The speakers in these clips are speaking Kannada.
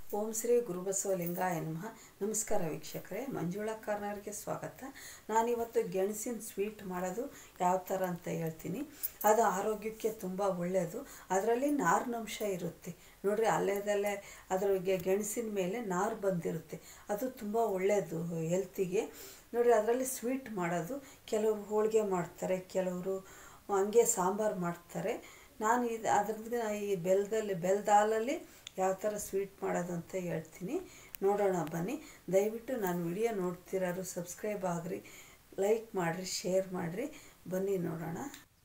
ಓಂ ಶ್ರೀ ಗುರುಬಸವಲಿಂಗಾಯ ನಮಃ. ನಮಸ್ಕಾರ ವೀಕ್ಷಕರೇ, ಮಂಜುಳಾ ಕಾರ್ನರ್ಗೆ ಸ್ವಾಗತ. ನಾನಿವತ್ತು ಗೆಣಸಿನ ಸ್ವೀಟ್ ಮಾಡೋದು ಯಾವ ಥರ ಅಂತ ಹೇಳ್ತೀನಿ. ಅದು ಆರೋಗ್ಯಕ್ಕೆ ತುಂಬ ಒಳ್ಳೆಯದು. ಅದರಲ್ಲಿ ನಾರಿನಂಶ ಇರುತ್ತೆ ನೋಡಿರಿ. ಅಲ್ಲೇದಲ್ಲೇ ಅದ್ರಿಗೆ ಗೆಣಸಿನ ಮೇಲೆ ನಾರು ಬಂದಿರುತ್ತೆ. ಅದು ತುಂಬ ಒಳ್ಳೆಯದು ಹೆಲ್ತಿಗೆ ನೋಡಿರಿ. ಅದರಲ್ಲಿ ಸ್ವೀಟ್ ಮಾಡೋದು, ಕೆಲವರು ಹೋಳಿಗೆ ಮಾಡ್ತಾರೆ, ಕೆಲವರು ಹಂಗೆ ಸಾಂಬಾರು ಮಾಡ್ತಾರೆ. ನಾನು ಅದ್ರದ್ದು ಈ ಬೆಲ್ಲದ ಹಾಲಲ್ಲಿ ಯಾವ ಥರ ಸ್ವೀಟ್ ಮಾಡೋದು ಅಂತ ಹೇಳ್ತೀನಿ, ನೋಡೋಣ ಬನ್ನಿ. ದಯವಿಟ್ಟು ನಾನು ವಿಡಿಯೋ ನೋಡ್ತಿರೋರು ಸಬ್ಸ್ಕ್ರೈಬ್ ಆಗಿರಿ, ಲೈಕ್ ಮಾಡಿರಿ, ಶೇರ್ ಮಾಡಿರಿ. ಬನ್ನಿ ನೋಡೋಣ.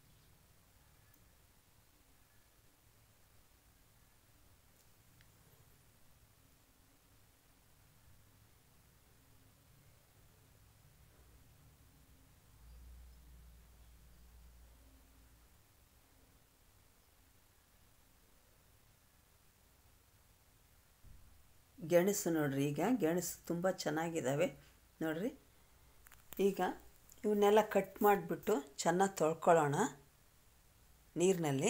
ಗೆಣಸು ನೋಡಿರಿ, ಈಗ ಗೆಣಸು ತುಂಬ ಚೆನ್ನಾಗಿದ್ದಾವೆ ನೋಡಿರಿ. ಈಗ ಇವನ್ನೆಲ್ಲ ಕಟ್ ಮಾಡಿಬಿಟ್ಟು ಚೆನ್ನಾಗಿ ತೊಳ್ಕೊಳ್ಳೋಣ ನೀರಿನಲ್ಲಿ.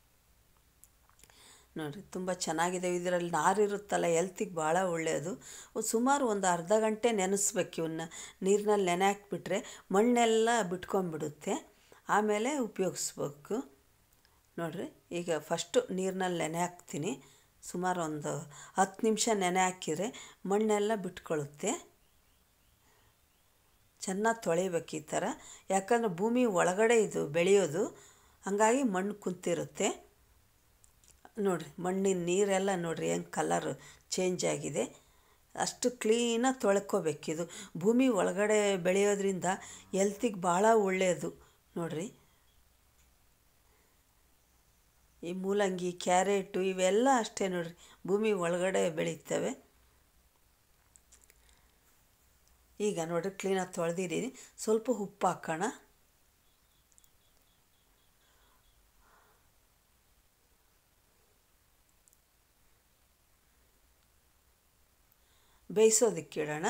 ನೋಡಿರಿ, ತುಂಬ ಚೆನ್ನಾಗಿದೆ. ಇದರಲ್ಲಿ ನಾರಿರುತ್ತಲ್ಲ, ಹೆಲ್ತಿಗೆ ಭಾಳ ಒಳ್ಳೆಯದು. ಸುಮಾರು ಒಂದು ಅರ್ಧ ಗಂಟೆ ನೆನೆಸ್ಬೇಕು ಇವನ್ನ. ನೀರಿನಲ್ಲಿ ನೆನೆ ಹಾಕಿಬಿಟ್ರೆ ಮಣ್ಣೆಲ್ಲ ಬಿಟ್ಕೊಂಡ್ಬಿಡುತ್ತೆ, ಆಮೇಲೆ ಉಪಯೋಗಿಸ್ಬೇಕು ನೋಡಿರಿ. ಈಗ ಫಸ್ಟು ನೀರಿನಲ್ಲಿ ನೆನೆ ಹಾಕ್ತೀನಿ. ಸುಮಾರು ಒಂದು 10 ನಿಮಿಷ ನೆನೆ ಹಾಕಿದರೆ ಮಣ್ಣೆಲ್ಲ ಬಿಟ್ಕೊಳ್ಳುತ್ತೆ. ಚೆನ್ನಾಗಿ ತೊಳಿಬೇಕು ಈ ಥರ, ಯಾಕಂದರೆ ಭೂಮಿ ಒಳಗಡೆ ಇದು ಬೆಳೆಯೋದು, ಹಾಗಾಗಿ ಮಣ್ಣು ಕುಂತಿರುತ್ತೆ ನೋಡಿರಿ. ಮಣ್ಣಿನ ನೀರೆಲ್ಲ ನೋಡಿರಿ ಹೆಂಗೆ ಕಲರ್ ಚೇಂಜ್ ಆಗಿದೆ. ಅಷ್ಟು ಕ್ಲೀನಾಗಿ ತೊಳ್ಕೊಬೇಕಿದು. ಭೂಮಿ ಒಳಗಡೆ ಬೆಳೆಯೋದ್ರಿಂದ ಹೆಲ್ತಿಗೆ ಭಾಳ ಒಳ್ಳೆಯದು ನೋಡಿರಿ. ಈ ಮೂಲಂಗಿ, ಕ್ಯಾರೆಟು ಇವೆಲ್ಲ ಅಷ್ಟೇ ನೋಡಿರಿ, ಭೂಮಿ ಒಳಗಡೆ ಬೆಳೀತವೆ. ಈಗ ನೋಡಿರಿ ಕ್ಲೀನಾಗಿ ತೊಳೆದಿದ್ದೀನಿ. ಸ್ವಲ್ಪ ಉಪ್ಪು ಹಾಕೋಣ. ಬೇಯಿಸೋದಕ್ಕೆ ಇಡೋಣ.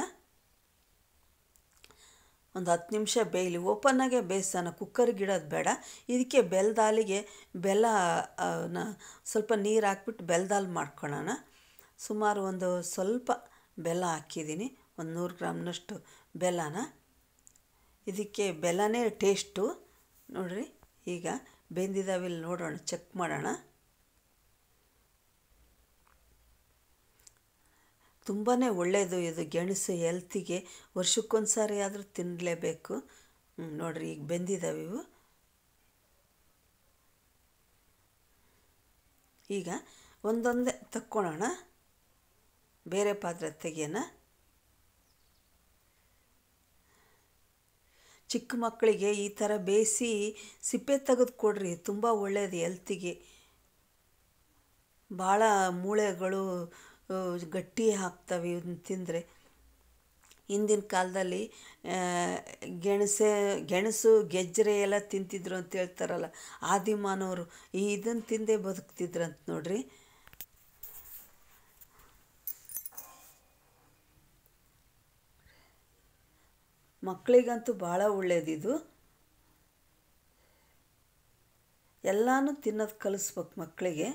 ಒಂದು 10 ನಿಮಿಷ ಬೇಯಲಿ. ಓಪನ್ನಾಗೆ ಬೇಯಿಸೋಣ, ಕುಕ್ಕರ್ಗೆ ಇಡೋದು ಬೇಡ. ಇದಕ್ಕೆ ಬೆಲ್ಲದ ಹಾಲಿಗೆ ಸ್ವಲ್ಪ ನೀರು ಹಾಕ್ಬಿಟ್ಟು ಬೆಲ್ಲದ ಹಾಲು ಮಾಡ್ಕೊಳ್ಳೋಣ. ಸುಮಾರು ಒಂದು ಸ್ವಲ್ಪ ಬೆಲ್ಲ ಹಾಕಿದ್ದೀನಿ, ಒಂದು 100 ಗ್ರಾಮ್ನಷ್ಟು ಬೆಲ್ಲನ. ಇದಕ್ಕೆ ಬೆಲ್ಲನೇ ಟೇಸ್ಟು ನೋಡಿರಿ. ಈಗ ಬೆಂದಿದ್ದಾವಿಲ್ಲಿ ನೋಡೋಣ, ಚೆಕ್ ಮಾಡೋಣ. ತುಂಬಾ ಒಳ್ಳೆಯದು ಇದು ಗೆಣಸು ಹೆಲ್ತಿಗೆ. ವರ್ಷಕ್ಕೊಂದು ಸಾರಿ ಆದರೂ ತಿನ್ನಲೇಬೇಕು. ನೋಡಿರಿ, ಈಗ ಬೆಂದಿದ್ದಾವೆ ಇವು. ಈಗ ಒಂದೊಂದೇ ತಕ್ಕೊಳ್ಳೋಣ, ಬೇರೆ ಪಾತ್ರೆ ತೆಗಿಯೋಣ. ಚಿಕ್ಕ ಮಕ್ಕಳಿಗೆ ಈ ಥರ ಬೇಯಿಸಿ ಸಿಪ್ಪೆ ತೆಗೆದು ಕೊಡ್ರಿ, ತುಂಬ ಒಳ್ಳೆಯದು ಹೆಲ್ತಿಗೆ. ಭಾಳ ಮೂಳೆಗಳು ಗಟ್ಟಿ ಆಗ್ತವೆ ಇವನ್ನ ತಿಂದರೆ. ಹಿಂದಿನ ಕಾಲದಲ್ಲಿ ಗೆಣಸು ಗೆಜ್ಜರೆ ಎಲ್ಲ ತಿಂತಿದ್ರು ಅಂತ ಹೇಳ್ತಾರಲ್ಲ, ಆದಿಮಾನವರು ಇದನ್ನು ತಿಂದೇ ಬದುಕ್ತಿದ್ರಂತ ನೋಡ್ರಿ. ಮಕ್ಕಳಿಗಂತೂ ಭಾಳ ಒಳ್ಳೆಯದಿದು. ಎಲ್ಲನೂ ತಿನ್ನೋದು ಕಲಿಸ್ಬೇಕು ಮಕ್ಕಳಿಗೆ.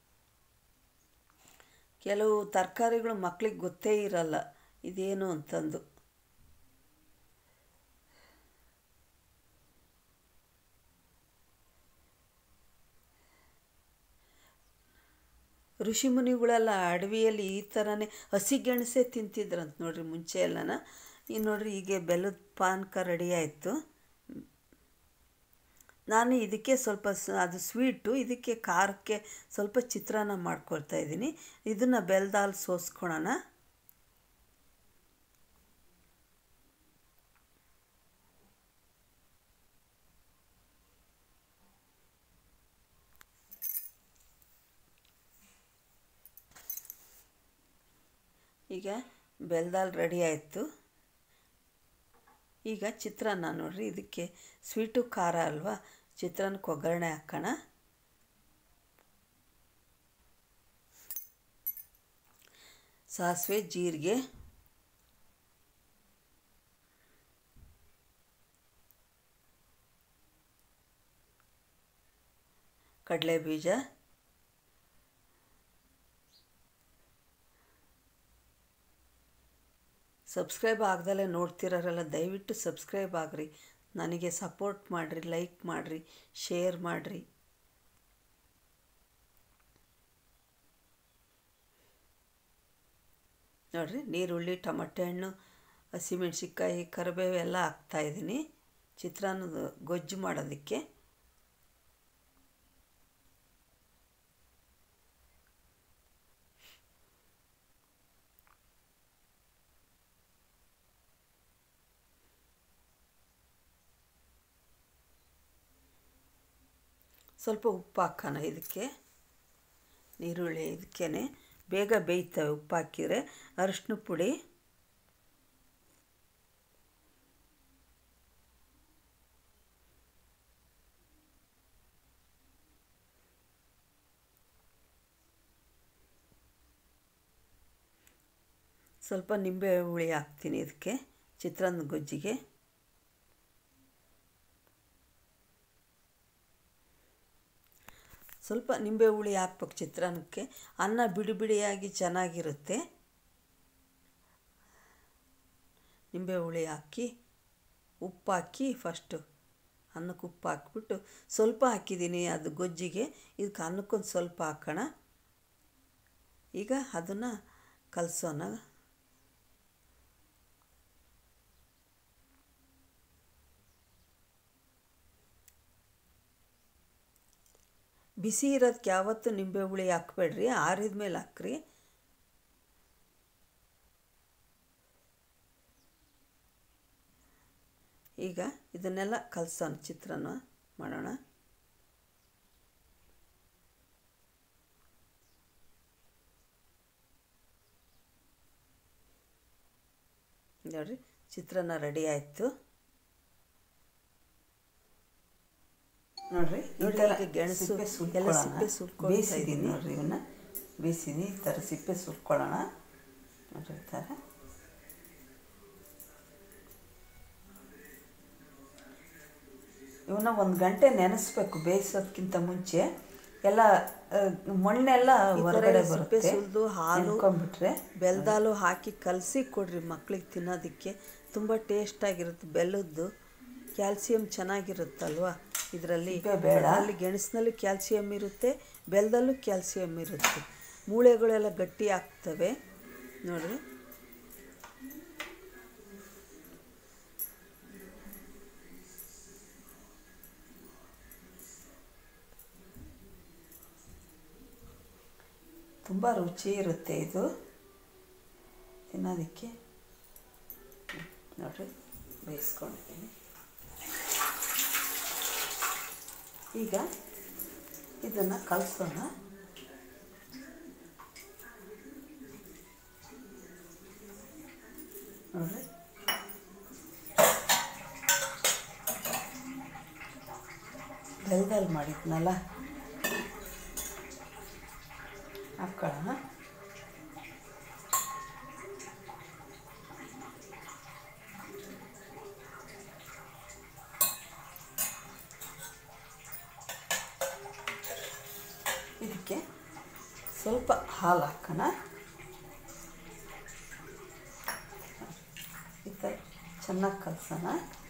ಕೆಲವು ತರಕಾರಿಗಳು ಮಕ್ಕಳಿಗೆ ಗೊತ್ತೇ ಇರಲ್ಲ ಇದೇನು ಅಂತಂದು. ಋಷಿಮುನಿಗಳೆಲ್ಲ ಅಡವಿಯಲ್ಲಿ ಈ ಥರನೇ ಹಸಿಗೆಣಸೇ ತಿಂತಿದ್ರಂತ ನೋಡಿರಿ ಮುಂಚೆ ಎಲ್ಲನ. ಈಗ ನೋಡಿರಿ, ಈಗ ಬೆಲ್ಲದ ಪಾನಕ ರೆಡಿ ಆಯಿತು. ನಾನು ಇದಕ್ಕೆ ಸ್ವಲ್ಪ ಅದು ಸ್ವೀಟು, ಇದಕ್ಕೆ ಖಾರಕ್ಕೆ ಸ್ವಲ್ಪ ಚಿತ್ರಾನ್ನ ಮಾಡ್ಕೊಳ್ತಾ ಇದ್ದೀನಿ. ಇದನ್ನು ಬೆಲ್ಲದ ಹಾಲು ಸೋಸ್ಕೊಳ್ಳೋಣ. ಈಗ ಬೆಲ್ಲದ ಹಾಲು ರೆಡಿ ಆಯಿತು. ಈಗ ಚಿತ್ರಾನ್ನ ನೋಡಿರಿ, ಇದಕ್ಕೆ ಸ್ವೀಟು ಖಾರ ಅಲ್ವಾ, ಚಿತ್ರಾನ್ನಕ್ಕೆ ಒಗ್ಗರಣೆ ಹಾಕೋಣ. ಸಾಸಿವೆ, ಜೀರಿಗೆ, ಕಡಲೆಬೀಜ, ಸಬ್ಸ್ಕ್ರೈಬ್ ಆಗ್ದಲೇ ನೋಡ್ತಿರೋರೆಲ್ಲ ದಯವಿಟ್ಟು ಸಬ್ಸ್ಕ್ರೈಬ್ ಆಗಿರಿ, ನನಗೆ ಸಪೋರ್ಟ್ ಮಾಡಿರಿ, ಲೈಕ್ ಮಾಡಿರಿ, ಶೇರ್ ಮಾಡಿರಿ. ನೋಡಿರಿ, ನೀರುಳ್ಳಿ, ಟೊಮೆಟೊ ಹಣ್ಣು, ಹಸಿಮೆಣ್ಸಿನ್ಕಾಯಿ, ಕರಿಬೇವು ಎಲ್ಲ ಹಾಕ್ತಾಯಿದ್ದೀನಿ ಚಿತ್ರಾನ್ನದ ಗೊಜ್ಜು ಮಾಡೋದಕ್ಕೆ. ಸ್ವಲ್ಪ ಉಪ್ಪು ಹಾಕೋಣ ಇದಕ್ಕೆ. ನೀರುಳ್ಳಿ ಇದಕ್ಕೇ ಬೇಗ ಬೇಯ್ತವೆ ಉಪ್ಪು ಹಾಕಿದರೆ. ಅರಿಶಿನ ಪುಡಿ, ಸ್ವಲ್ಪ ನಿಂಬೆ ಹುಳಿ ಹಾಕ್ತೀನಿ ಇದಕ್ಕೆ ಚಿತ್ರಾನ್ನದ ಗೊಜ್ಜಿಗೆ. ಸ್ವಲ್ಪ ನಿಂಬೆ ಹುಳಿ ಹಾಕ್ಬೇಕು ಚಿತ್ರಾನ್ನಕ್ಕೆ, ಅನ್ನ ಬಿಡಿ ಬಿಡಿಯಾಗಿ ಚೆನ್ನಾಗಿರುತ್ತೆ. ನಿಂಬೆ ಹುಳಿ ಹಾಕಿ ಉಪ್ಪು ಹಾಕಿ ಫಸ್ಟು ಅನ್ನಕ್ಕೆ ಉಪ್ಪು ಹಾಕ್ಬಿಟ್ಟು ಸ್ವಲ್ಪ ಹಾಕಿದ್ದೀನಿ ಅದು ಗೊಜ್ಜಿಗೆ. ಇದಕ್ಕೆ ಅನ್ನಕ್ಕೊಂದು ಸ್ವಲ್ಪ ಹಾಕೋಣ. ಈಗ ಅದನ್ನು ಕಲಸೋಣ. ಬಿಸಿ ಇರೋದಕ್ಕೆ ಯಾವತ್ತೂ ನಿಂಬೆ ಹುಳಿ ಹಾಕ್ಬೇಡ್ರಿ, ಆರಿದ ಮೇಲೆ ಹಾಕ್ರಿ. ಈಗ ಇದನ್ನೆಲ್ಲ ಕಲಸೋಣ, ಚಿತ್ರಾನ್ನ ಮಾಡೋಣ. ನೋಡಿರಿ, ಚಿತ್ರಾನ್ನ ರೆಡಿ ಆಯಿತು. ನೋಡಿರಿ, ಈ ಗೆಣಸು ಎಲ್ಲ ಸಿಪ್ಪೆ ಸುಲ್ಕೊಂಡಿದ್ದೀನಿ. ನೋಡಿರಿ, ಇವನ್ನ ಬೇಯಿಸಿದ್ದೀನಿ. ಈ ಥರ ಸಿಪ್ಪೆ ಸುಲ್ಕೊಳ್ಳೋಣ. ನೋಡಿರಿ, ಈ ಥರ ಇವನ್ನ 1 ಗಂಟೆ ನೆನೆಸ್ಬೇಕು. ಬೇಯಿಸೋದಕ್ಕಿಂತ ಮುಂಚೆ ಎಲ್ಲ ಮಣ್ಣೆಲ್ಲ ಹೊರಗಡೆ ಬರುತ್ತೆ. ಸುಲಿದು ಹಾಲು ಬೆಲ್ಲದಾಲು ಹಾಕಿ ಕಲಸಿ ಕೊಡ್ರಿ ಮಕ್ಳಿಗೆ ತಿನ್ನೋದಕ್ಕೆ. ತುಂಬ ಟೇಸ್ಟಾಗಿರುತ್ತೆ. ಬೆಲ್ಲದ್ದು ಕ್ಯಾಲ್ಸಿಯಂ ಚೆನ್ನಾಗಿರುತ್ತಲ್ವ ಇದರಲ್ಲಿ. ಅಲ್ಲಿ ಗೆಣಸಿನಲ್ಲಿ ಕ್ಯಾಲ್ಸಿಯಂ ಇರುತ್ತೆ, ಬೆಲ್ಲದಲ್ಲೂ ಕ್ಯಾಲ್ಸಿಯಂ ಇರುತ್ತೆ. ಮೂಳೆಗಳೆಲ್ಲ ಗಟ್ಟಿ ಆಗ್ತವೆ. ನೋಡಿರಿ, ತುಂಬ ರುಚಿ ಇರುತ್ತೆ ಇದು ತಿನ್ನೋದಕ್ಕೆ. ನೋಡಿರಿ, ಬೇಯಿಸ್ಕೊಂಡಿದ್ದೀನಿ. ಈಗ ಇದನ್ನು ಕಲಸೋಣ. ನೋಡಿರಿ, ಬೆಲ್ಲದಲ್ಲಿ ಮಾಡಿದ್ನಲ್ಲ ಹಾಕ್ಕೊಳ್ಳೋಣ. ಇದಕ್ಕೆ ಸ್ವಲ್ಪ ಹಾಲು ಹಾಕೋಣ. ಈ ಥರ ಚೆನ್ನಾಗಿ ಕಲಸೋಣ.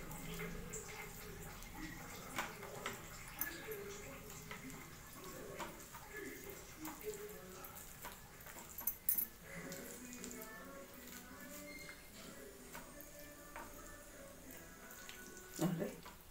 ನೋಡಿರಿ,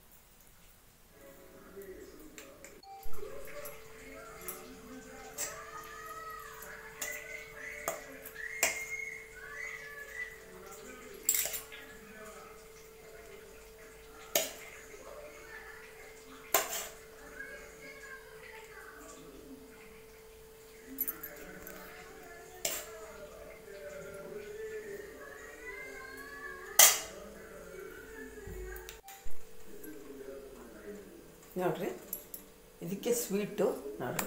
ನೋಡಿರಿ, ಇದಕ್ಕೆ ಸ್ವೀಟು. ನೋಡಿರಿ,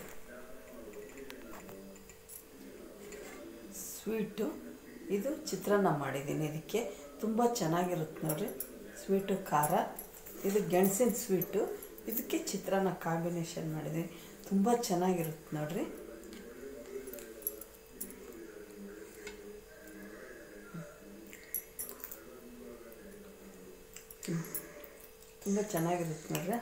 ಸ್ವೀಟು ಇದು ಚಿತ್ರಾನ್ನ ಮಾಡಿದ್ದೀನಿ. ಇದಕ್ಕೆ ತುಂಬ ಚೆನ್ನಾಗಿರುತ್ತೆ. ನೋಡಿರಿ, ಸ್ವೀಟು ಖಾರ. ಇದು ಗೆಣಸಿನ ಸ್ವೀಟು. ಇದಕ್ಕೆ ಚಿತ್ರಾನ್ನ ಕಾಂಬಿನೇಷನ್ ಮಾಡಿದ್ದೀನಿ. ತುಂಬ ಚೆನ್ನಾಗಿರುತ್ತೆ. ನೋಡಿರಿ, ತುಂಬ ಚೆನ್ನಾಗಿರುತ್ತೆ ನೋಡ್ರಿ.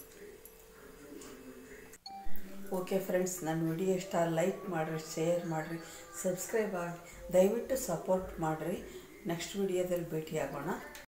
ಓಕೆ ಫ್ರೆಂಡ್ಸ್, ನನ್ನ ವಿಡಿಯೋ ಇಷ್ಟ ಲೈಕ್ ಮಾಡಿರಿ, ಶೇರ್ ಮಾಡಿರಿ, ಸಬ್ಸ್ಕ್ರೈಬ್ ಆಗಿ ದಯವಿಟ್ಟು ಸಪೋರ್ಟ್ ಮಾಡಿರಿ. ನೆಕ್ಸ್ಟ್ ವಿಡಿಯೋದಲ್ಲಿ ಭೇಟಿಯಾಗೋಣ.